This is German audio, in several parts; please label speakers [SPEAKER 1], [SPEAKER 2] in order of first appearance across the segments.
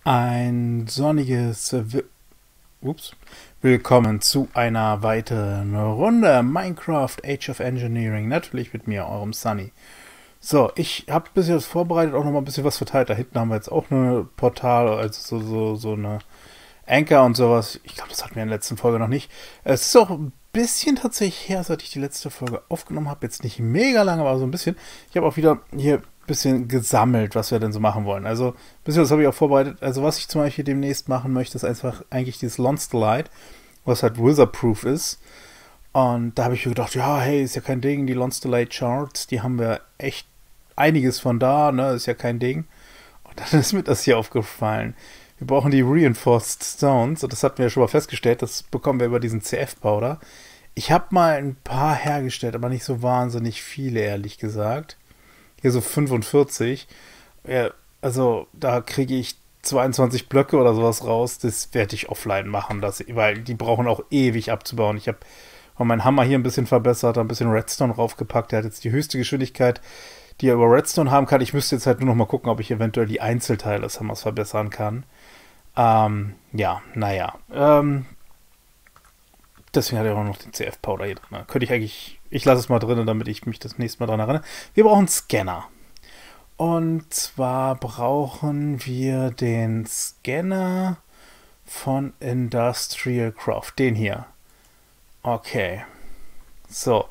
[SPEAKER 1] Ein sonniges Ups. Willkommen zu einer weiteren Runde Minecraft Age of Engineering. Natürlich mit mir, eurem Sunny. So, ich habe ein bisschen was vorbereitet, auch noch mal ein bisschen was verteilt. Da hinten haben wir jetzt auch eine Portal, also so eine Anchor und sowas. Ich glaube, das hatten wir in der letzten Folge noch nicht. Es ist auch ein bisschen tatsächlich her, seit ich die letzte Folge aufgenommen habe. Jetzt nicht mega lange, aber so ein bisschen. Ich habe auch wieder hier ein bisschen gesammelt, was wir denn so machen wollen. Also, ein bisschen was habe ich auch vorbereitet. Also, was ich zum Beispiel demnächst machen möchte, ist einfach eigentlich dieses Lonsterlight, was halt Witherproof ist. Und da habe ich mir gedacht, ja, hey, ist ja kein Ding, die Lonsterlight Charts, die haben wir echt einiges von da, ne, ist ja kein Ding. Und dann ist mir das hier aufgefallen. Wir brauchen die Reinforced Stones, und das hatten wir ja schon mal festgestellt, das bekommen wir über diesen CF-Powder. Ich habe mal ein paar hergestellt, aber nicht so wahnsinnig viele, ehrlich gesagt. Hier so 45. Ja, also da kriege ich 22 Blöcke oder sowas raus. Das werde ich offline machen, weil die brauchen auch ewig abzubauen. Ich habe meinen Hammer hier ein bisschen verbessert, ein bisschen Redstone raufgepackt. Der hat jetzt die höchste Geschwindigkeit, die er über Redstone haben kann. Ich müsste jetzt halt nur noch mal gucken, ob ich eventuell die Einzelteile des Hammers verbessern kann. Ja, naja. Deswegen hat er auch noch den CF-Powder hier drin. Könnte ich eigentlich. Ich lasse es mal drin, damit ich mich das nächste Mal dran erinnere. Wir brauchen einen Scanner. Und zwar brauchen wir den Scanner von Industrial Craft. Den hier. Okay. So.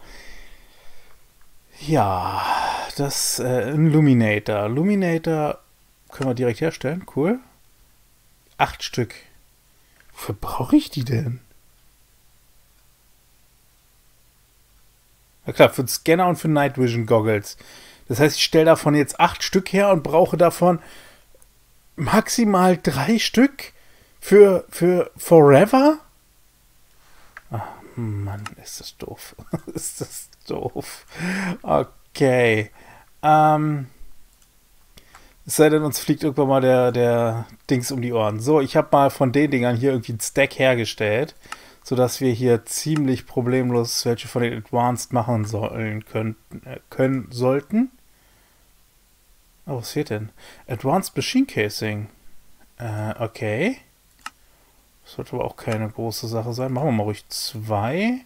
[SPEAKER 1] Ja, das ein Luminator. Luminator können wir direkt herstellen. Cool. 8 Stück. Wofür brauche ich die denn? Na klar, für den Scanner und für Night Vision Goggles. Das heißt, ich stelle davon jetzt 8 Stück her und brauche davon maximal 3 Stück für Forever? Ach, Mann, ist das doof. Ist das doof. Okay. Es sei denn, uns fliegt irgendwann mal der Dings um die Ohren. So, ich habe mal von den Dingern hier irgendwie einen Stack hergestellt, sodass wir hier ziemlich problemlos welche von den Advanced machen können sollten. Oh, was fehlt denn? Advanced Machine Casing. Okay. Das sollte aber auch keine große Sache sein. Machen wir mal ruhig 2.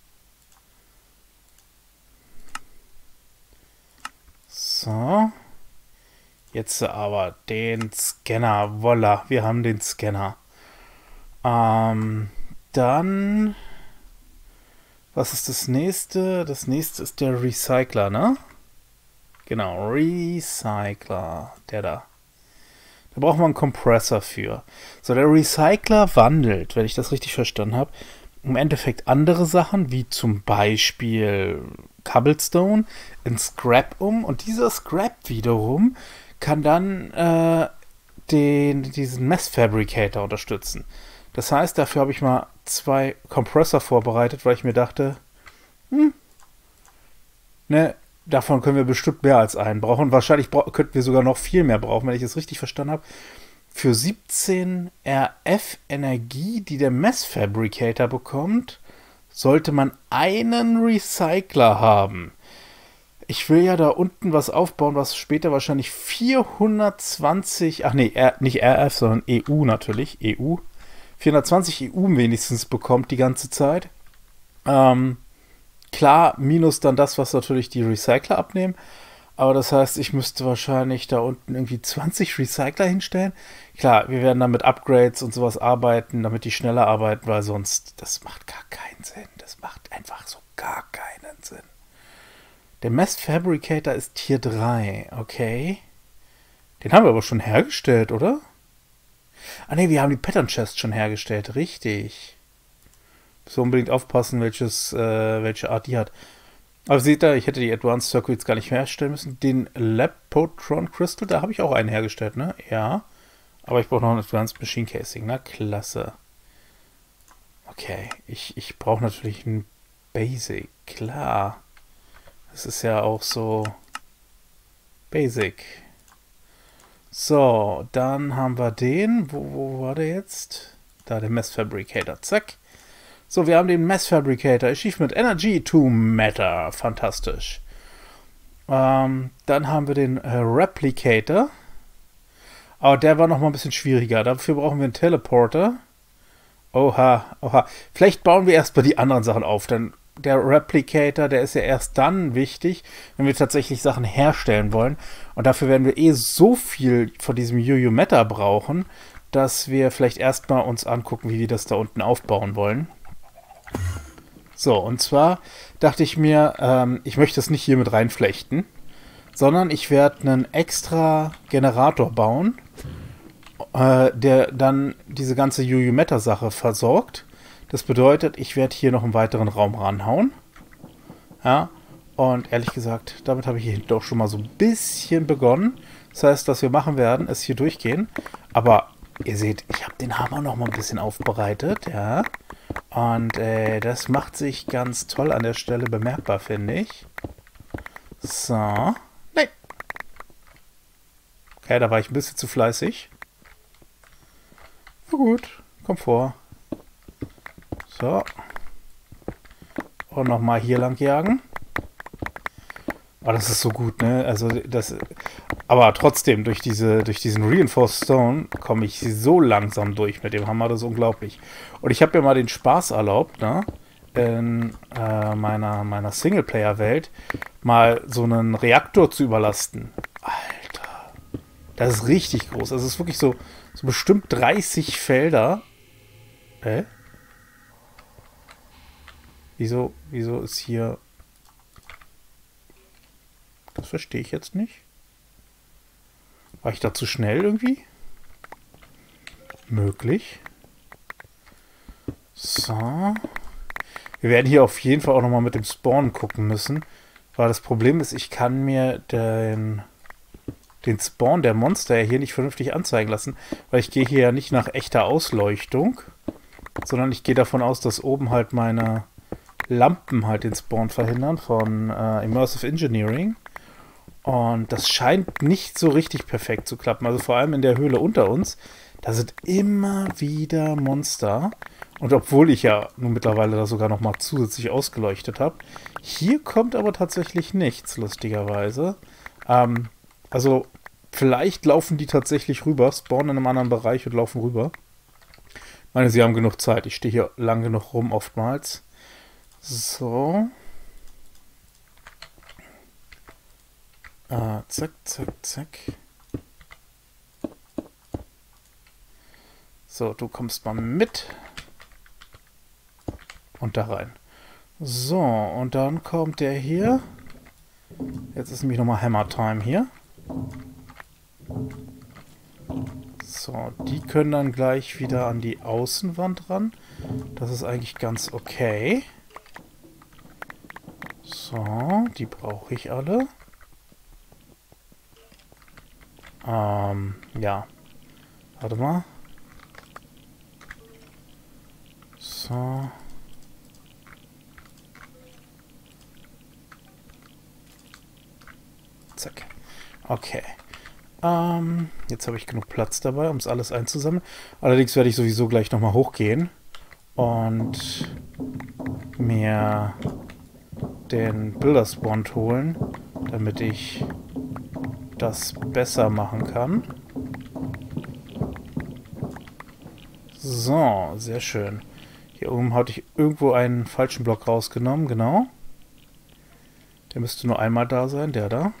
[SPEAKER 1] So. Jetzt aber den Scanner. Voila, wir haben den Scanner. Dann. Was ist das nächste? Das nächste ist der Recycler, ne? Genau, Recycler. Der da. Da brauchen wir einen Kompressor für. So, der Recycler wandelt, wenn ich das richtig verstanden habe, im Endeffekt andere Sachen, wie zum Beispiel Cobblestone, in Scrap um. Und dieser Scrap wiederum kann dann diesen Mass Fabricator unterstützen. Das heißt, dafür habe ich mal 2 Kompressor vorbereitet, weil ich mir dachte, ne, davon können wir bestimmt mehr als einen brauchen. Wahrscheinlich könnten wir sogar noch viel mehr brauchen, wenn ich es richtig verstanden habe. Für 17 RF Energie, die der Mass Fabricator bekommt, sollte man einen Recycler haben. Ich will ja da unten was aufbauen, was später wahrscheinlich 420, ach nee, nicht RF, sondern EU natürlich, EU. 420 EU wenigstens bekommt die ganze Zeit. Klar, minus dann das, was natürlich die Recycler abnehmen. Aber das heißt, ich müsste wahrscheinlich da unten irgendwie 20 Recycler hinstellen. Klar, wir werden dann mit Upgrades und sowas arbeiten, damit die schneller arbeiten, weil sonst, das macht gar keinen Sinn. Das macht einfach so gar keinen Sinn. Der Mass Fabricator ist Tier 3, okay. Den haben wir aber schon hergestellt, oder? Ah ne, wir haben die Pattern Chest schon hergestellt, richtig. So unbedingt aufpassen, welche Art die hat. Aber seht ihr, ich hätte die Advanced Circuits gar nicht mehr herstellen müssen. Den Lapotron Crystal, da habe ich auch einen hergestellt, ne? Ja. Aber ich brauche noch ein Advanced Machine Casing, na klasse. Okay, ich brauche natürlich ein Basic, klar. Das ist ja auch so Basic. So, dann haben wir den. Wo war der jetzt? Da, der Mass Fabricator. Zack. So, wir haben den Mass Fabricator. Achievement Energy to Matter. Fantastisch. Dann haben wir den Replicator. Aber der war noch mal ein bisschen schwieriger. Dafür brauchen wir einen Teleporter. Oha, oha. Vielleicht bauen wir erstmal die anderen Sachen auf. Dann der Replicator, der ist ja erst dann wichtig, wenn wir tatsächlich Sachen herstellen wollen. Und dafür werden wir eh so viel von diesem Yuyu Meta brauchen, dass wir vielleicht erstmal uns angucken, wie wir das da unten aufbauen wollen. So, und zwar dachte ich mir, ich möchte es nicht hier mit reinflechten, sondern ich werde einen extra Generator bauen, der dann diese ganze Yuyu Meta Sache versorgt. Das bedeutet, ich werde hier noch einen weiteren Raum ranhauen. Ja, und ehrlich gesagt, damit habe ich hier doch schon mal so ein bisschen begonnen. Das heißt, was wir machen werden, ist hier durchgehen. Aber ihr seht, ich habe den Hammer noch mal ein bisschen aufbereitet, ja. Und das macht sich ganz toll an der Stelle bemerkbar, finde ich. So. Nein. Okay, da war ich ein bisschen zu fleißig. Na gut, komm vor. So. Und nochmal hier lang jagen. Oh, das ist so gut, ne? Also das. Aber trotzdem, durch diesen Reinforced Stone komme ich so langsam durch mit dem Hammer, das ist unglaublich. Und ich habe mir mal den Spaß erlaubt, ne? In meiner Singleplayer-Welt mal so einen Reaktor zu überlasten. Alter. Das ist richtig groß. Das ist wirklich so bestimmt 30 Felder. Wieso ist hier... Das verstehe ich jetzt nicht. War ich da zu schnell irgendwie? Möglich. So. Wir werden hier auf jeden Fall auch nochmal mit dem Spawn gucken müssen. Weil das Problem ist, ich kann mir den Spawn der Monster ja hier nicht vernünftig anzeigen lassen. Weil ich gehe hier ja nicht nach echter Ausleuchtung. Sondern ich gehe davon aus, dass oben halt meine Lampen halt den Spawn verhindern von Immersive Engineering. Und das scheint nicht so richtig perfekt zu klappen. Also vor allem in der Höhle unter uns, da sind immer wieder Monster. Und obwohl ich ja nun mittlerweile da sogar nochmal zusätzlich ausgeleuchtet habe, hier kommt aber tatsächlich nichts, lustigerweise. Also vielleicht laufen die tatsächlich rüber, spawnen in einem anderen Bereich und laufen rüber. Ich meine, sie haben genug Zeit. Ich stehe hier lang genug rum oftmals. So. Zack, zack, zack. So, du kommst mal mit. Und da rein. So, und dann kommt der hier. Jetzt ist nämlich nochmal Hammer Time hier. So, die können dann gleich wieder an die Außenwand ran. Das ist eigentlich ganz okay. So, die brauche ich alle. Ja. Warte mal. So. Zack. Okay. Jetzt habe ich genug Platz dabei, um es alles einzusammeln. Allerdings werde ich sowieso gleich nochmal hochgehen und mir den Builders Wand holen, damit ich das besser machen kann. So, sehr schön. Hier oben hatte ich irgendwo einen falschen Block rausgenommen, genau. Der müsste nur einmal da sein, der da.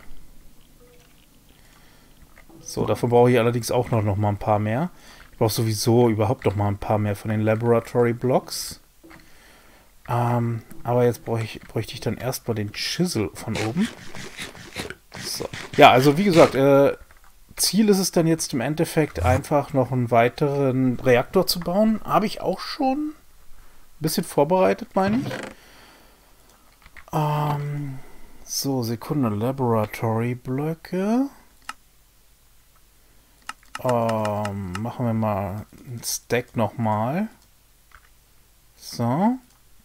[SPEAKER 1] So, davon brauche ich allerdings auch noch mal ein paar mehr. Ich brauche sowieso überhaupt noch mal ein paar mehr von den Laboratory Blocks. Aber jetzt bräuchte ich dann erstmal den Chisel von oben. So. Ja, also wie gesagt, Ziel ist es dann jetzt im Endeffekt einfach noch einen weiteren Reaktor zu bauen. Habe ich auch schon ein bisschen vorbereitet, meine ich. So, Sekunde, Laboratory Blöcke. Machen wir mal einen Stack nochmal. So.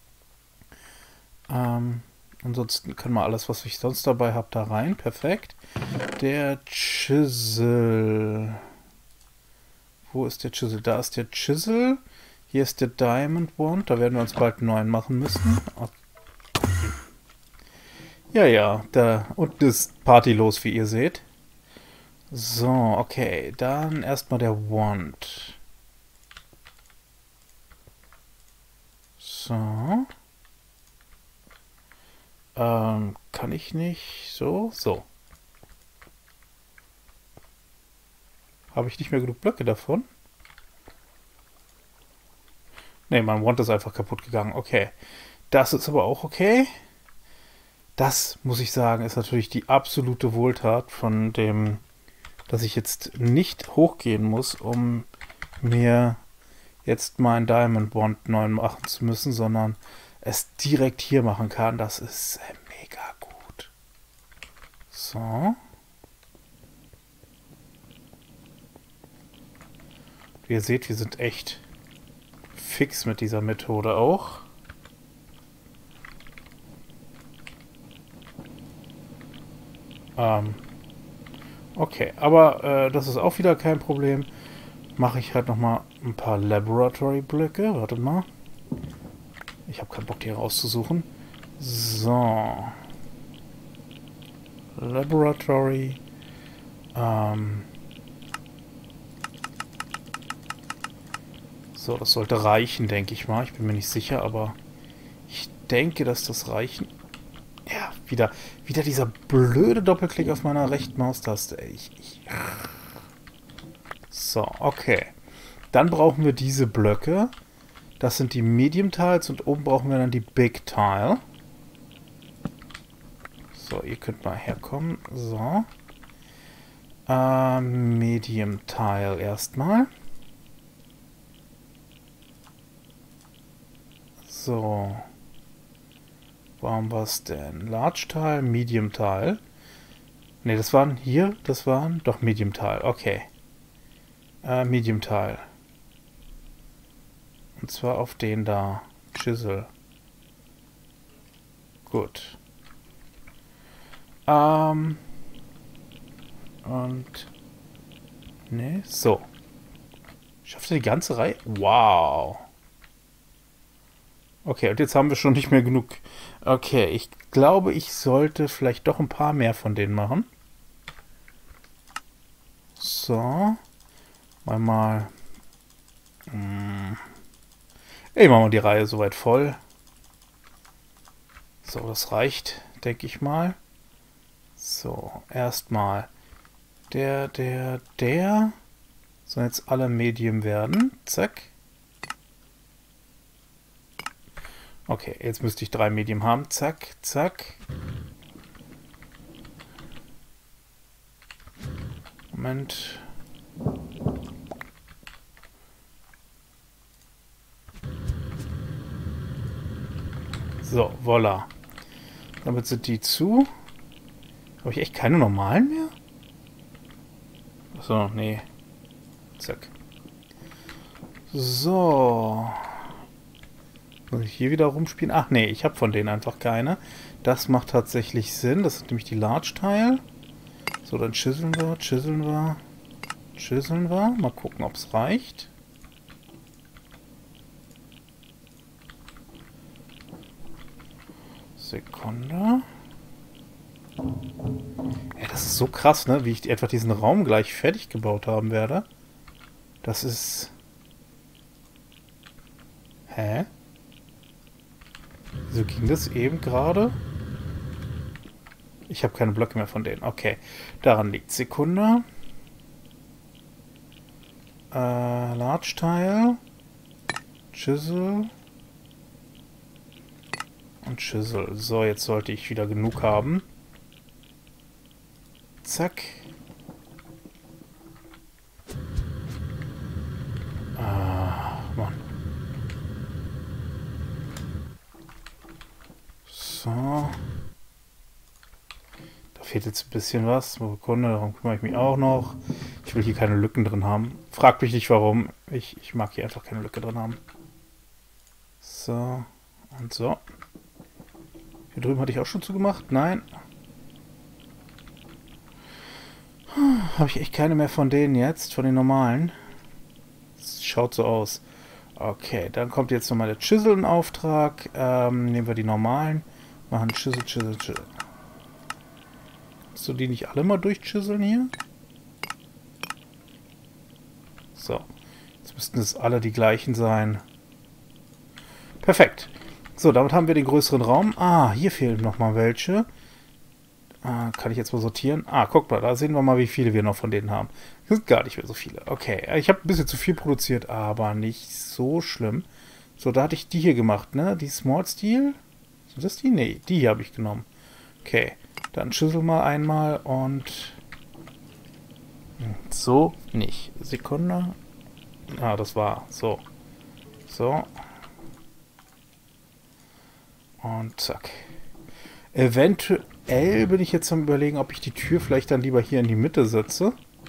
[SPEAKER 1] Ansonsten können wir alles, was ich sonst dabei habe, da rein. Perfekt. Der Chisel. Wo ist der Chisel? Da ist der Chisel. Hier ist der Diamond Wand. Da werden wir uns bald einen neuen machen müssen. Okay. Ja, da unten ist Party los, wie ihr seht. So, okay. Dann erstmal der Wand. So. Kann ich nicht. So, so. Habe ich nicht mehr genug Blöcke davon? Ne, mein Wand ist einfach kaputt gegangen. Okay. Das ist aber auch okay. Das, muss ich sagen, ist natürlich die absolute Wohltat von dem, dass ich jetzt nicht hochgehen muss, um mir jetzt meinen Diamond Wand neu machen zu müssen, sondern es direkt hier machen kann. Das ist mega gut. So. Wie ihr seht, wir sind echt fix mit dieser Methode auch. Okay, aber das ist auch wieder kein Problem. Mache ich halt nochmal ein paar Laboratory-Blöcke. Warte mal. Ich habe keinen Bock, die rauszusuchen. So. Laboratory. So, das sollte reichen, denke ich mal. Ich bin mir nicht sicher, aber ich denke, dass das reichen. Ja, wieder dieser blöde Doppelklick auf meiner rechten Maustaste. So, okay. Dann brauchen wir diese Blöcke. Das sind die Medium Tiles und oben brauchen wir dann die Big Tile. So, ihr könnt mal herkommen. So. Medium Tile erstmal. So. Warum war es denn? Large Tile, Medium Tile. Ne, das waren hier, das waren doch Medium Tile. Okay. Medium Tile. Und zwar auf den da. Chisel. Gut. Und... Ne, so. Schafft er die ganze Reihe? Wow. Okay, und jetzt haben wir schon nicht mehr genug. Okay, ich glaube, ich sollte vielleicht doch ein paar mehr von denen machen. So. Mal. Ich mache mal die Reihe soweit voll. So, das reicht, denke ich mal. So, erstmal der. Sollen jetzt alle Medium werden. Zack. Okay, jetzt müsste ich 3 Medium haben. Zack, zack. Moment. So, voila. Damit sind die zu. Habe ich echt keine normalen mehr? Achso, nee. Zack. So. Muss ich hier wieder rumspielen? Ach nee, ich habe von denen einfach keine. Das macht tatsächlich Sinn. Das ist nämlich die Large Tile. So, dann chiseln wir, chiseln wir, chiseln wir. Mal gucken, ob es reicht. Sekunde. Ja, das ist so krass, ne? Wie ich etwa diesen Raum gleich fertig gebaut haben werde. Das ist... Hä? Wieso ging das eben gerade? Ich habe keine Blöcke mehr von denen. Okay, daran liegt. Sekunde. Large Tile. Chisel. Und Chisel. So, jetzt sollte ich wieder genug haben. Zack. Mann. So. Da fehlt jetzt ein bisschen was. Sekunde, darum kümmere ich mich auch noch. Ich will hier keine Lücken drin haben. Frag mich nicht warum. Ich mag hier einfach keine Lücke drin haben. So. Und so. Hier drüben hatte ich auch schon zugemacht. Nein. Habe ich echt keine mehr von denen jetzt. Von den normalen. Das schaut so aus. Okay, dann kommt jetzt nochmal der Chisel in Auftrag. Nehmen wir die normalen. Machen Chisel, Chisel, Chisel. Kannst du die nicht alle mal durchchiseln hier? So. Jetzt müssten es alle die gleichen sein. Perfekt. So, damit haben wir den größeren Raum. Ah, hier fehlen nochmal welche. Kann ich jetzt mal sortieren? Guck mal, da sehen wir mal, wie viele wir noch von denen haben. Das sind gar nicht mehr so viele. Okay, ich habe ein bisschen zu viel produziert, aber nicht so schlimm. So, da hatte ich die hier gemacht, ne? Die Small Steel. Sind das die? Nee, die hier habe ich genommen. Okay, dann schüssel mal einmal und... So, nicht. Sekunde. Das war so. So. Und zack. Eventuell bin ich jetzt am Überlegen, ob ich die Tür vielleicht dann lieber hier in die Mitte setze.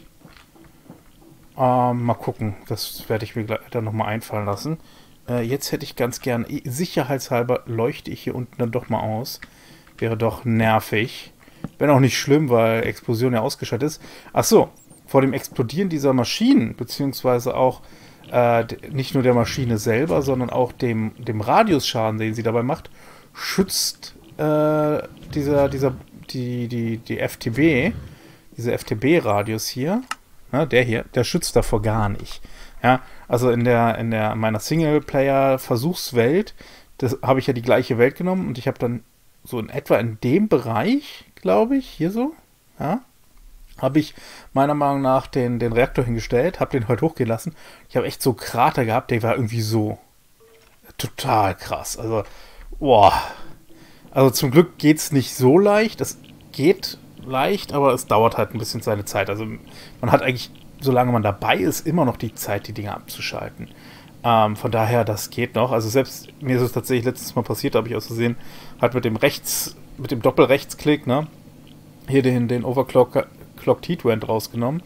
[SPEAKER 1] Mal gucken. Das werde ich mir dann nochmal einfallen lassen. Jetzt hätte ich ganz gern, sicherheitshalber leuchte ich hier unten dann doch mal aus. Wäre doch nervig. Wenn auch nicht schlimm, weil Explosion ja ausgeschaltet ist. Achso, vor dem Explodieren dieser Maschinen, beziehungsweise auch nicht nur der Maschine selber, sondern auch dem Radiusschaden, den sie dabei macht, schützt die FTB, diese FTB-Radius hier, der hier, der schützt davor gar nicht. Ja, also in meiner Singleplayer-Versuchswelt, das habe ich ja die gleiche Welt genommen und ich habe dann so in etwa in dem Bereich, glaube ich, hier so, ja, habe ich meiner Meinung nach den Reaktor hingestellt, habe den halt hochgehen lassen. Ich habe echt so Krater gehabt, der war irgendwie so total krass. Also, boah. Also zum Glück geht es nicht so leicht. Es geht leicht, aber es dauert halt ein bisschen seine Zeit. Also man hat eigentlich, solange man dabei ist, immer noch die Zeit, die Dinge abzuschalten. Von daher, das geht noch. Also selbst mir ist es tatsächlich letztes Mal passiert, habe ich aus Versehen halt mit dem Doppelrechtsklick, ne, hier den Overclock Heatwand rausgenommen.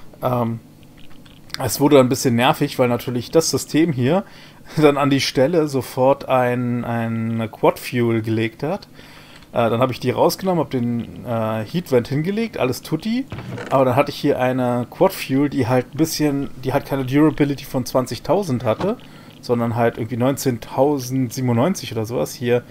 [SPEAKER 1] Es wurde dann ein bisschen nervig, weil natürlich das System hier dann an die Stelle sofort ein Quad-Fuel gelegt hat. Dann habe ich die rausgenommen, habe den Heatvent hingelegt, alles tutti. Aber dann hatte ich hier eine Quad-Fuel, die halt keine Durability von 20.000 hatte, sondern halt irgendwie 19.097 oder sowas. Hier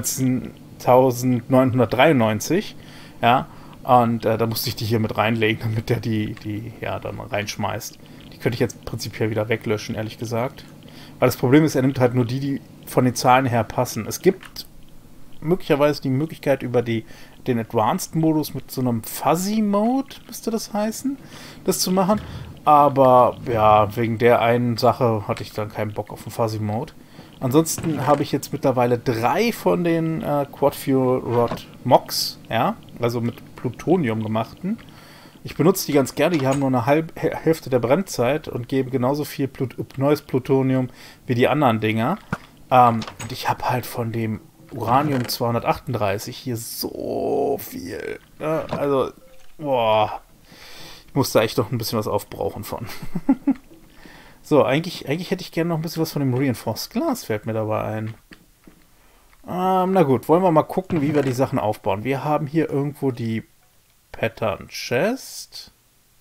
[SPEAKER 1] 19.993. Ja. Und da musste ich die hier mit reinlegen, damit der die dann reinschmeißt. Die könnte ich jetzt prinzipiell wieder weglöschen, ehrlich gesagt. Weil das Problem ist, er nimmt halt nur die von den Zahlen her passen. Es gibt möglicherweise die Möglichkeit über den Advanced-Modus mit so einem Fuzzy-Mode, müsste das heißen, das zu machen. Aber ja, wegen der einen Sache hatte ich dann keinen Bock auf den Fuzzy-Mode. Ansonsten habe ich jetzt mittlerweile 3 von den Quad-Fuel Rod MOX, ja, also mit Plutonium gemachten. Ich benutze die ganz gerne, die haben nur eine Hälfte der Brennzeit und geben genauso viel neues Plutonium wie die anderen Dinger. Und ich habe halt von dem Uranium 238 hier so viel. Also, boah, ich muss da echt noch ein bisschen was aufbrauchen von. So, eigentlich hätte ich gerne noch ein bisschen was von dem Reinforced Glass, fällt mir dabei ein. Na gut, wollen wir mal gucken, wie wir die Sachen aufbauen. Wir haben hier irgendwo die Pattern Chest.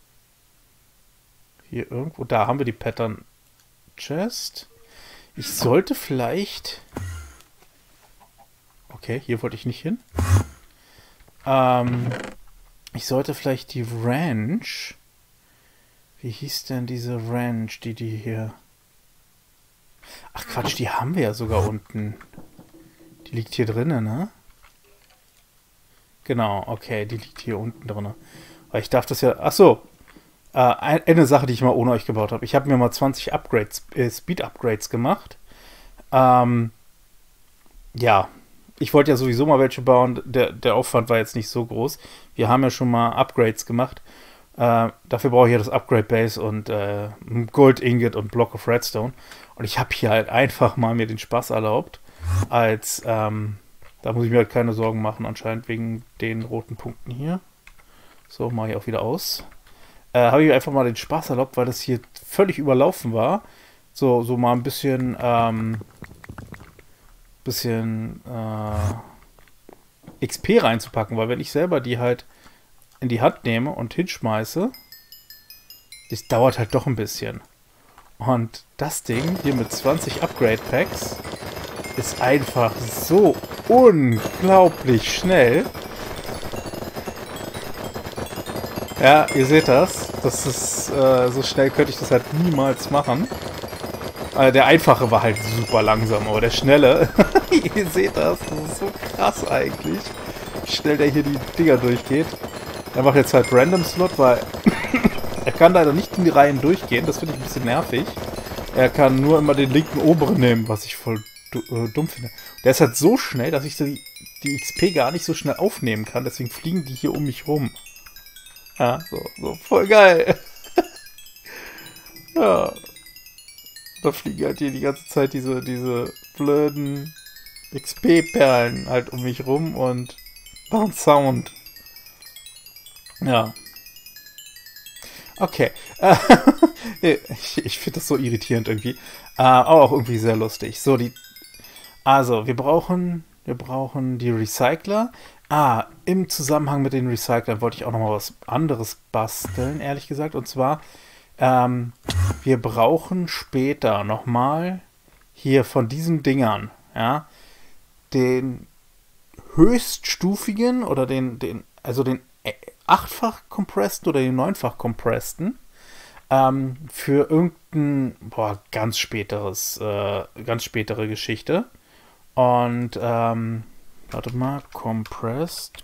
[SPEAKER 1] Hier irgendwo, da haben wir die Pattern Chest. Ich sollte vielleicht... Okay, hier wollte ich nicht hin. Ich sollte vielleicht die Ranch... Wie hieß denn diese Ranch, die hier... Ach Quatsch, die haben wir ja sogar unten. Die liegt hier drinnen, ne? Genau, okay, die liegt hier unten drin. Weil ich darf das ja... Achso, eine Sache, die ich mal ohne euch gebaut habe. Ich habe mir mal 20 Speed-Upgrades gemacht. Ja, ich wollte ja sowieso mal welche bauen. Der Aufwand war jetzt nicht so groß. Wir haben ja schon mal Upgrades gemacht. Dafür brauche ich ja das Upgrade Base und Gold Ingot und Block of Redstone. Und ich habe hier halt einfach mal mir den Spaß erlaubt, als, da muss ich mir halt keine Sorgen machen, anscheinend wegen den roten Punkten hier. So, mache ich auch wieder aus. Habe ich einfach mal den Spaß erlaubt, weil das hier völlig überlaufen war. So mal ein bisschen, XP reinzupacken, weil wenn ich selber die halt in die Hand nehme und hinschmeiße, das dauert halt doch ein bisschen. Und das Ding hier mit 20 Upgrade Packs ist einfach so unglaublich schnell. Ja, ihr seht das. Das ist, so schnell könnte ich das halt niemals machen. Der einfache war halt super langsam, aber der schnelle, ihr seht das, das ist so krass eigentlich, wie schnell der hier die Dinger durchgeht. Er macht jetzt halt Random Slot, weil er kann leider nicht in die Reihen durchgehen, das finde ich ein bisschen nervig. Er kann nur immer den linken oberen nehmen, was ich voll dumm finde. Der ist halt so schnell, dass ich die XP gar nicht so schnell aufnehmen kann, deswegen fliegen die hier um mich rum. Ja, so voll geil. Ja, da fliegen halt hier die ganze Zeit diese blöden XP-Perlen halt um mich rum und machen Sound. Ja. Okay. Ich finde das so irritierend irgendwie. Aber auch irgendwie sehr lustig. So, also, wir brauchen die Recycler. Im Zusammenhang mit den Recyclern wollte ich auch noch mal was anderes basteln, ehrlich gesagt. Und zwar, wir brauchen später noch mal hier von diesen Dingern, ja, den höchststufigen oder also den achtfach kompressten oder den neunfach kompressten für irgendein, ganz spätere Geschichte. Und, warte mal, compressed.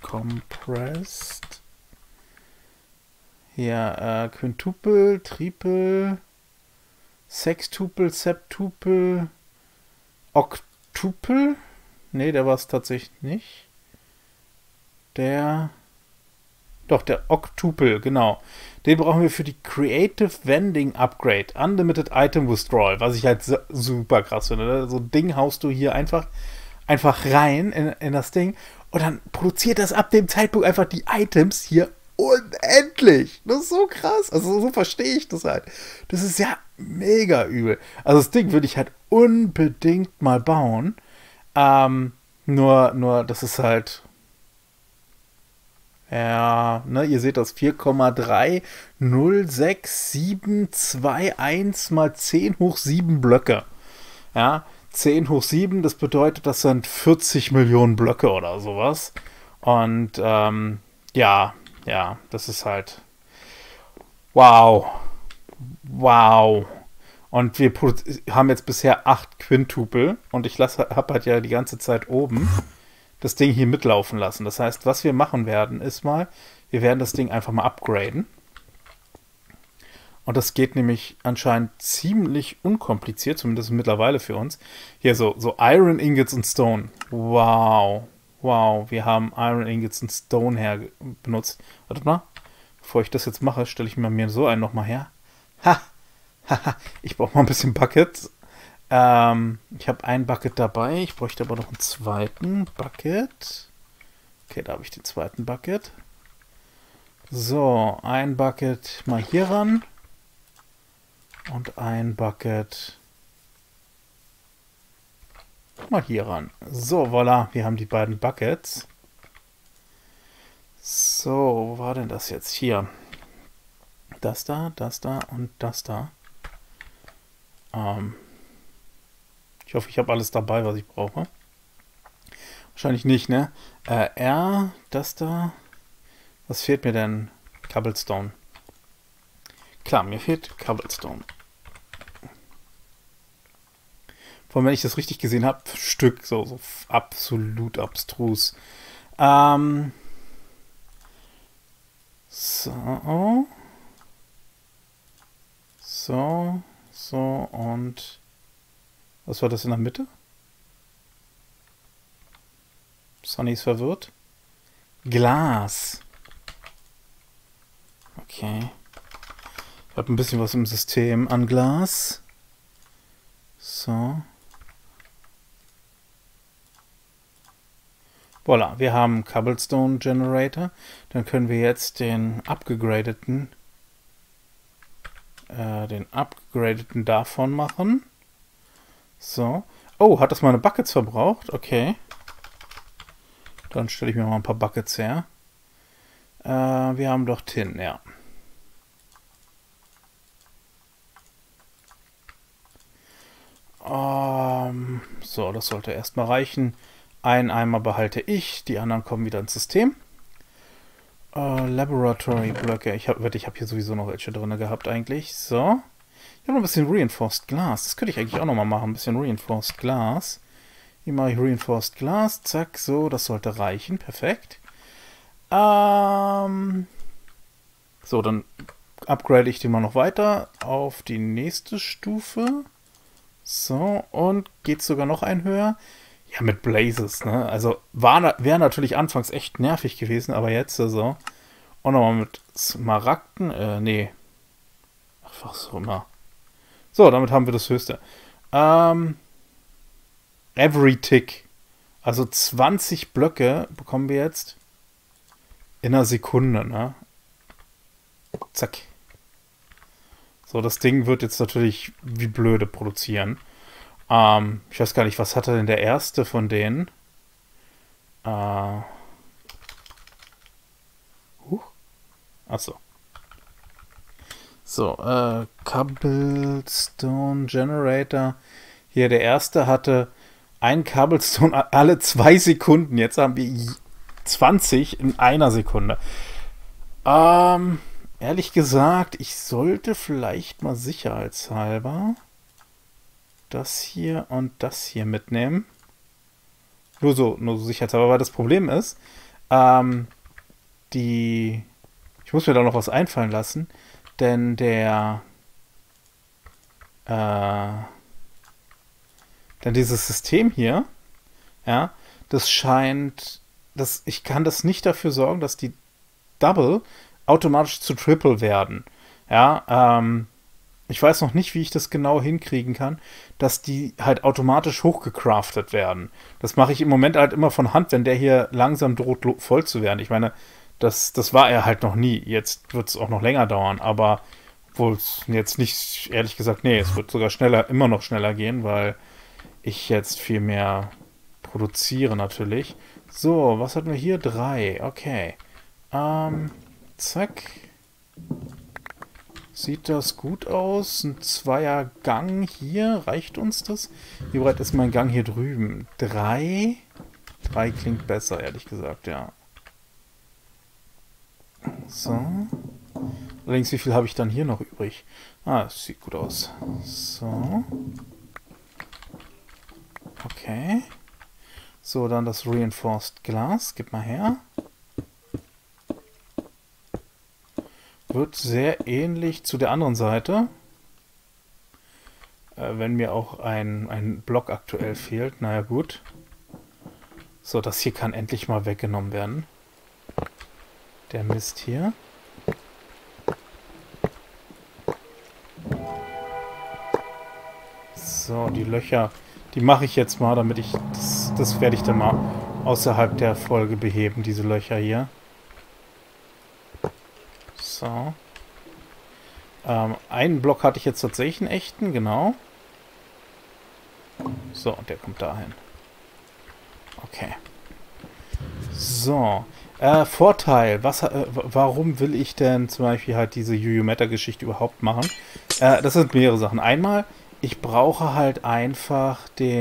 [SPEAKER 1] Hier, Quintupel, Triple, Sextupel, Septupel, Oktupel. Ne, der war es tatsächlich nicht. Der Octuple, genau. Den brauchen wir für die Creative Vending Upgrade. Unlimited Item Withdrawal, was ich halt super krass finde. Ne? So ein Ding haust du hier einfach rein in das Ding und dann produziert das ab dem Zeitpunkt einfach die Items hier unendlich. Das ist so krass. Also so verstehe ich das halt. Das ist ja mega übel. Also das Ding würde ich halt unbedingt mal bauen. Nur, das ist halt. Ja, ne, ihr seht das 4,306,721 mal 10 hoch 7 Blöcke. Ja, 10 hoch 7, das bedeutet, das sind 40 Millionen Blöcke oder sowas. Und ja, das ist halt wow. Wow. Und wir haben jetzt bisher 8 Quintupel und ich habe halt ja die ganze Zeit oben das Ding hier mitlaufen lassen. Das heißt, was wir machen werden, ist mal, wir werden das Ding einfach mal upgraden. Und das geht nämlich anscheinend ziemlich unkompliziert, zumindest mittlerweile für uns. Hier so Iron Ingots und Stone. Wow. Wow, wir haben Iron Ingots und Stone benutzt. Warte mal, bevor ich das jetzt mache, stelle ich mir so einen nochmal her. Ich brauche mal ein bisschen Buckets. Ich habe ein Bucket dabei. Ich bräuchte aber noch einen zweiten Bucket. Okay, da habe ich den zweiten Bucket. So, ein Bucket mal hier ran. Und ein Bucket mal hier ran. So, voilà, wir haben die beiden Buckets. So, wo war denn das jetzt? Hier. Das da und das da. Ich hoffe, ich habe alles dabei, was ich brauche. Wahrscheinlich nicht, ne? Das da. Was fehlt mir denn? Cobblestone. Klar, mir fehlt Cobblestone. Vor allem, wenn ich das richtig gesehen habe, Stück, so absolut abstrus. So und was war das in der Mitte? Sunny ist verwirrt. Glas. Okay. Ich habe ein bisschen was im System an Glas. So. Voilà, wir haben einen Cobblestone Generator. Dann können wir jetzt den upgradeten davon machen. So. Oh, hat das meine Buckets verbraucht? Okay. Dann stelle ich mir mal ein paar Buckets her. Wir haben doch Tin, ja. So, das sollte erstmal reichen. Einen Eimer behalte ich, die anderen kommen wieder ins System. Laboratory-Blöcke. Ich hab hier sowieso noch welche drin gehabt eigentlich. So. Ich habe noch ein bisschen Reinforced Glass. Das könnte ich eigentlich auch noch mal machen. Ein bisschen Reinforced Glass. Hier mache ich Reinforced Glass. Zack, so. Das sollte reichen. Perfekt. So, dann upgrade ich den mal noch weiter auf die nächste Stufe. So, und geht sogar noch ein höher. Ja, mit Blazes, ne? Also wäre natürlich anfangs echt nervig gewesen, aber jetzt so. Und nochmal mit Smaragden. Nee. Einfach so immer. So, damit haben wir das höchste. Every Tick. Also 20 Blöcke bekommen wir jetzt in einer Sekunde, ne? Zack. So, das Ding wird jetzt natürlich wie blöde produzieren. Ich weiß gar nicht, was hatte denn der erste von denen? Achso. So, Cobblestone Generator. Hier, der erste hatte ein Cobblestone alle 2 Sekunden. Jetzt haben wir 20 in einer Sekunde. Ehrlich gesagt, ich sollte vielleicht mal sicherheitshalber das hier und das hier mitnehmen. Nur so sicherheitshalber, weil das Problem ist, ich muss mir da noch was einfallen lassen, denn dieses System hier, ja, das scheint, ich kann das nicht dafür sorgen, dass die Double automatisch zu Triple werden. Ja, ich weiß noch nicht, wie ich das genau hinkriegen kann, dass die halt automatisch hochgecraftet werden. Das mache ich im Moment halt immer von Hand, wenn der hier langsam droht, voll zu werden. Ich meine, das war er halt noch nie. Jetzt wird es auch noch länger dauern, aber obwohl es jetzt nicht, ehrlich gesagt, nee, es wird sogar immer noch schneller gehen, weil ich jetzt viel mehr produziere natürlich. So, was hatten wir hier? 3, okay. Zack. Sieht das gut aus? Ein 2er Gang hier. Reicht uns das? Wie breit ist mein Gang hier drüben? 3? 3 klingt besser, ehrlich gesagt, ja. So. Allerdings, wie viel habe ich dann hier noch übrig? Das sieht gut aus. So. Okay. So, dann das Reinforced Glass. Gib mal her. Wird sehr ähnlich zu der anderen Seite. Wenn mir auch ein Block aktuell fehlt. Naja, gut. So, das hier kann endlich mal weggenommen werden. Der Mist hier. So, die Löcher, die mache ich jetzt mal, damit ich... Das werde ich dann mal außerhalb der Folge beheben, diese Löcher hier. So. Einen Block hatte ich jetzt tatsächlich einen echten, genau. So, und der kommt dahin. Okay. So. Vorteil. Warum will ich denn zum Beispiel halt diese UU-Meta-Geschichte überhaupt machen? Das sind mehrere Sachen. Einmal, ich brauche halt einfach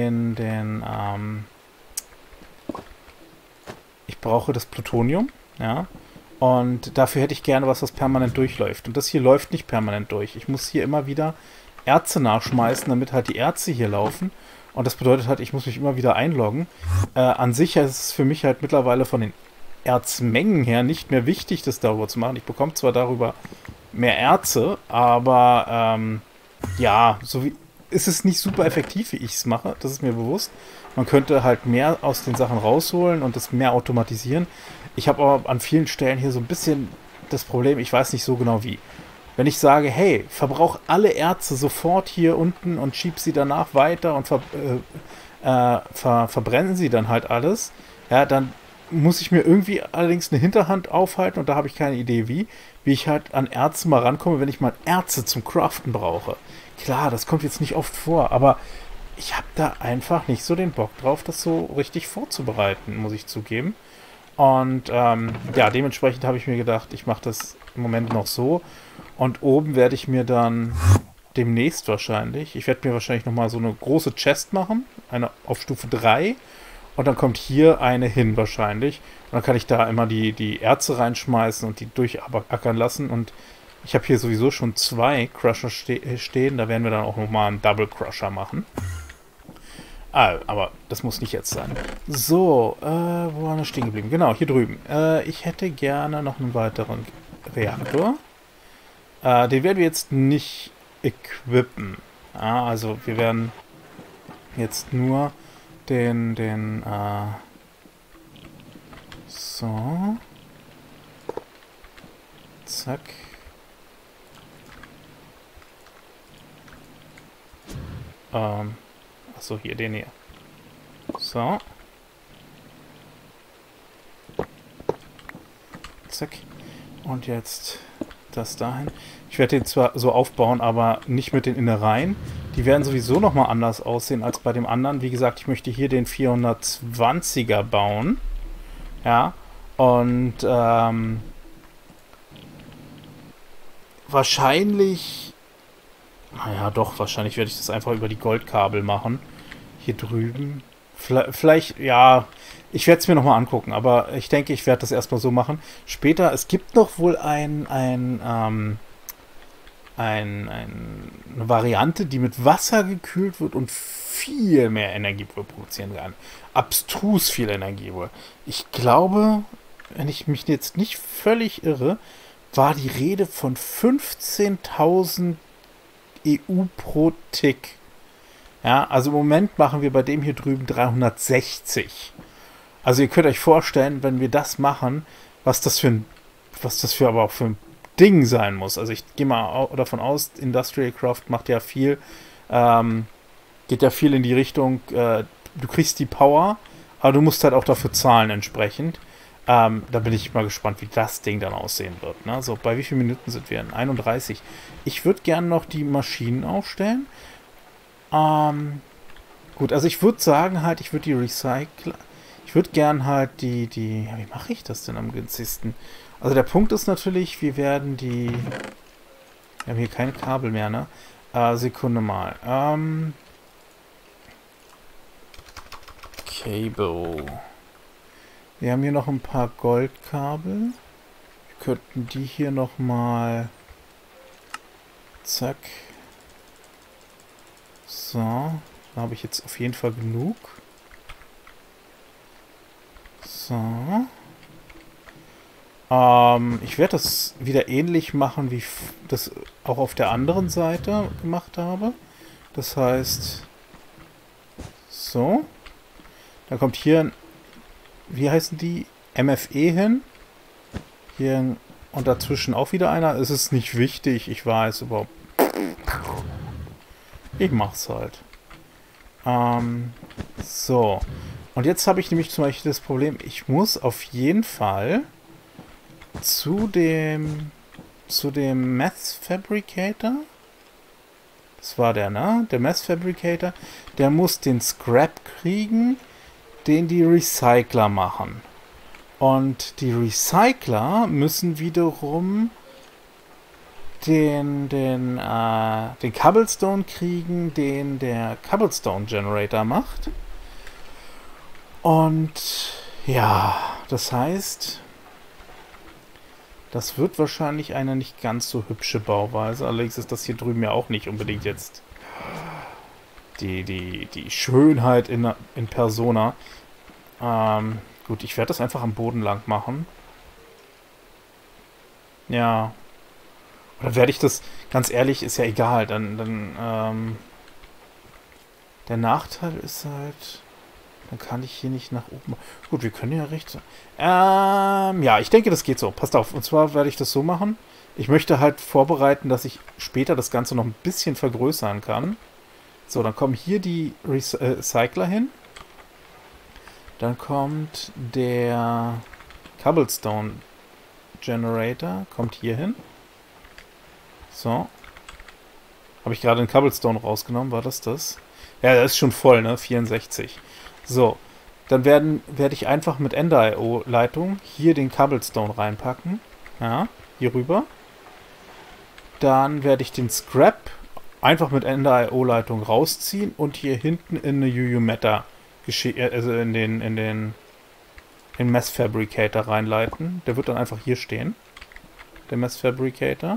[SPEAKER 1] ich brauche das Plutonium, ja. Und dafür hätte ich gerne was permanent durchläuft. Und das hier läuft nicht permanent durch. Ich muss hier immer wieder Erze nachschmeißen, damit halt die Erze hier laufen. Und das bedeutet halt, ich muss mich immer wieder einloggen. An sich ist es für mich halt mittlerweile von den Erzmengen her nicht mehr wichtig, das darüber zu machen. Ich bekomme zwar darüber mehr Erze, aber ja, ist es nicht super effektiv, wie ich es mache. Das ist mir bewusst. Man könnte halt mehr aus den Sachen rausholen und das mehr automatisieren. Ich habe aber an vielen Stellen hier so ein bisschen das Problem, ich weiß nicht so genau wie. Wenn ich sage, hey, verbrauch alle Erze sofort hier unten und schieb sie danach weiter und verbrennen sie dann halt alles, ja, dann muss ich mir irgendwie allerdings eine Hinterhand aufhalten und da habe ich keine Idee wie ich halt an Erze mal rankomme, wenn ich mal Erze zum Craften brauche. Klar, das kommt jetzt nicht oft vor, aber ich habe da einfach nicht so den Bock drauf, das so richtig vorzubereiten, muss ich zugeben. Und ja, dementsprechend habe ich mir gedacht, ich mache das im Moment noch so. Und oben werde ich mir dann demnächst wahrscheinlich, ich werde mir wahrscheinlich nochmal so eine große Chest machen, eine auf Stufe 3. Und dann kommt hier eine hin wahrscheinlich. Und dann kann ich da immer die Erze reinschmeißen und die durchackern lassen. Und ich habe hier sowieso schon 2 Crusher stehen. Da werden wir dann auch nochmal einen Double Crusher machen. Aber das muss nicht jetzt sein. So, wo waren wir stehen geblieben? Genau, hier drüben. Ich hätte gerne noch einen weiteren Reaktor. Den werden wir jetzt nicht equippen. Also wir werden jetzt nur so. Zack. Achso, hier, den hier. So. Zack. Und jetzt das dahin. Ich werde den zwar so aufbauen, aber nicht mit den Innereien. Die werden sowieso nochmal anders aussehen als bei dem anderen. Wie gesagt, ich möchte hier den 420er bauen. Ja. Und wahrscheinlich... Naja, doch, wahrscheinlich werde ich das einfach über die Goldkabel machen. Hier drüben. Vielleicht, ja, ich werde es mir nochmal angucken, aber ich denke, ich werde das erstmal so machen. Später, es gibt noch wohl eine Variante, die mit Wasser gekühlt wird und viel mehr Energie produzieren kann. Abstrus viel Energie wohl. Ich glaube, wenn ich mich jetzt nicht völlig irre, war die Rede von 15.000 EU pro Tick. Ja, also im Moment machen wir bei dem hier drüben 360. Also ihr könnt euch vorstellen, wenn wir das machen, was das für aber auch für ein Ding sein muss. Also ich gehe mal davon aus, Industrial Craft macht ja viel, geht ja viel in die Richtung, du kriegst die Power, aber du musst halt auch dafür zahlen entsprechend. Da bin ich mal gespannt, wie das Ding dann aussehen wird. Ne? So, bei wie vielen Minuten sind wir? 31. Ich würde gerne noch die Maschinen aufstellen. Gut, also ich würde sagen halt, ich würde die Recycler... Ich würde gern halt ja, wie mache ich das denn am günstigsten? Also der Punkt ist natürlich, wir werden die... Wir haben hier keine Kabel mehr, ne? Sekunde mal. Cable... Wir haben hier noch ein paar Goldkabel. Wir könnten die hier nochmal... Zack. So. Da habe ich jetzt auf jeden Fall genug. So. Ich werde das wieder ähnlich machen, wie ich das auch auf der anderen Seite gemacht habe. Das heißt... So. Da kommt hier ein... Wie heißen die? MFE hin. Hier und dazwischen auch wieder einer. Es ist nicht wichtig, ich weiß überhaupt. Ich mach's halt. So. Und jetzt habe ich nämlich zum Beispiel das Problem, ich muss auf jeden Fall zu dem Mass Fabricator. Das war der, ne? Der Mass Fabricator. Der muss den Scrap kriegen, den die Recycler machen. Und die Recycler müssen wiederum den Cobblestone kriegen, den der Cobblestone Generator macht. Und ja, das heißt, das wird wahrscheinlich eine nicht ganz so hübsche Bauweise. Allerdings ist das hier drüben ja auch nicht unbedingt jetzt die Schönheit in Persona. Gut, ich werde das einfach am Boden lang machen. Ja. Oder werde ich das, ganz ehrlich, ist ja egal. Dann der Nachteil ist halt, dann kann ich hier nicht nach oben. Gut, wir können ja rechts. Ja, ich denke, das geht so. Passt auf. Und zwar werde ich das so machen. Ich möchte halt vorbereiten, dass ich später das Ganze noch ein bisschen vergrößern kann. So, dann kommen hier die Recycler hin. Dann kommt der Cobblestone Generator. Kommt hier hin. So. Habe ich gerade den Cobblestone rausgenommen? War das das? Ja, das ist schon voll, ne? 64. So. Dann werde ich einfach mit Ender-IO-Leitung hier den Cobblestone reinpacken. Ja, hier rüber. Dann werde ich den Scrap einfach mit Ender-IO-Leitung rausziehen und hier hinten in eine UU-Meta also in Mass Fabricator reinleiten. Der wird dann einfach hier stehen. Der Mass Fabricator.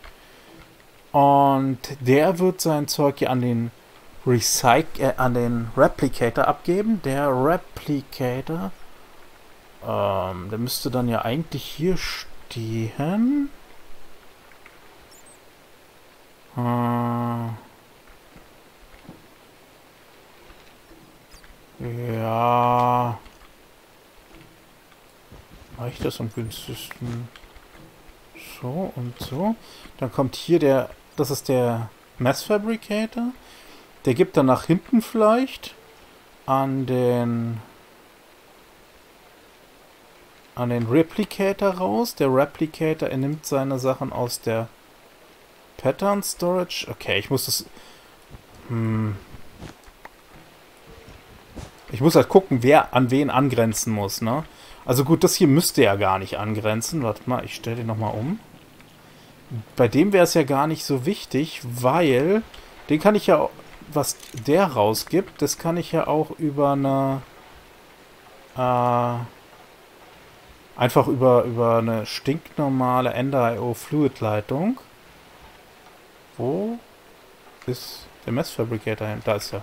[SPEAKER 1] Und der wird sein Zeug hier an den an den Replicator abgeben. Der Replicator, der müsste dann ja eigentlich hier stehen. Ja. Reicht das am günstigsten? So und so. Dann kommt hier das ist der Mass Fabricator. Der gibt dann nach hinten vielleicht an den Replicator raus. Der Replicator nimmt seine Sachen aus der Pattern Storage. Okay, ich muss das... Ich muss halt gucken, wer an wen angrenzen muss, ne? Also gut, das hier müsste ja gar nicht angrenzen. Warte mal, ich stelle den nochmal um. Bei dem wäre es ja gar nicht so wichtig, weil den kann ich ja, was der rausgibt, das kann ich ja auch über eine einfach über eine stinknormale Ender.io Fluid-Leitung. Wo ist der Mass Fabricator hin? Da ist er.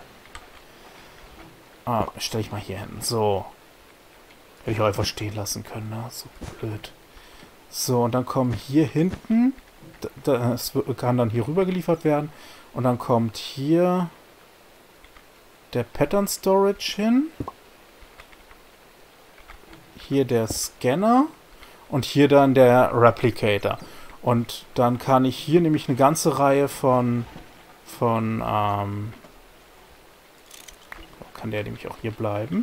[SPEAKER 1] Stelle ich mal hier hin. So. Hätte ich auch einfach stehen lassen können, ne? So blöd. So, und dann kommen hier hinten. Das kann dann hier rüber geliefert werden. Und dann kommt hier der Pattern Storage hin. Hier der Scanner. Und hier dann der Replicator. Und dann kann ich hier nämlich eine ganze Reihe von kann der nämlich auch hier bleiben.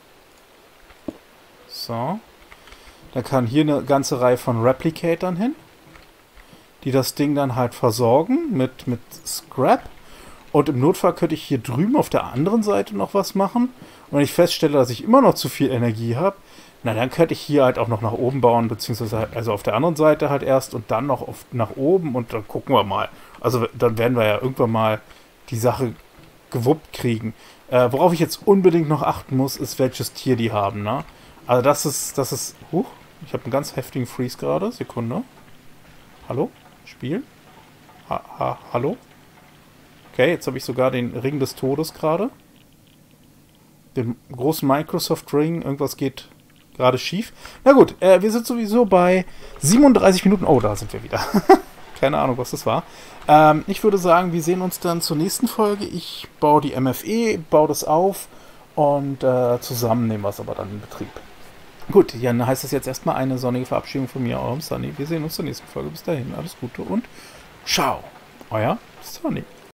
[SPEAKER 1] So. Da kann hier eine ganze Reihe von Replicatoren hin, die das Ding dann halt versorgen mit Scrap. Und im Notfall könnte ich hier drüben auf der anderen Seite noch was machen. Und wenn ich feststelle, dass ich immer noch zu viel Energie habe, na dann könnte ich hier halt auch noch nach oben bauen, beziehungsweise also auf der anderen Seite halt erst und dann noch nach oben und dann gucken wir mal. Also dann werden wir ja irgendwann mal die Sache gewuppt kriegen. Worauf ich jetzt unbedingt noch achten muss, ist, welches Tier die haben, ne? Also das ist, ich habe einen ganz heftigen Freeze gerade. Sekunde. Hallo? Spiel? Hallo? Okay, jetzt habe ich sogar den Ring des Todes gerade. Den großen Microsoft Ring. Irgendwas geht gerade schief. Na gut, wir sind sowieso bei 37 Minuten. Oh, da sind wir wieder. Keine Ahnung, was das war. Ich würde sagen, wir sehen uns dann zur nächsten Folge. Ich baue die MFE, baue das auf und zusammen nehmen wir es aber dann in Betrieb. Gut, dann heißt das jetzt erstmal eine sonnige Verabschiedung von mir, eurem Sunny. Wir sehen uns zur nächsten Folge. Bis dahin, alles Gute und ciao. Euer Sunny.